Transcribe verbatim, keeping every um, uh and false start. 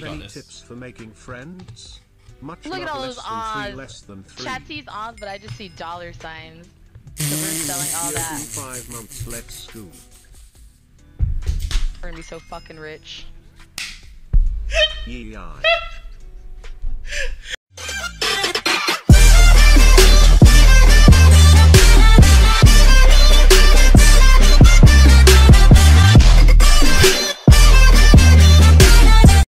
Any this. tips for making friends? Much Look at all love those less than three, Oz. less than three. Chat sees Oz, but I just see dollar signs. So we're selling all Yo, that. five months, let's go. We're gonna be so fucking rich. Yeah.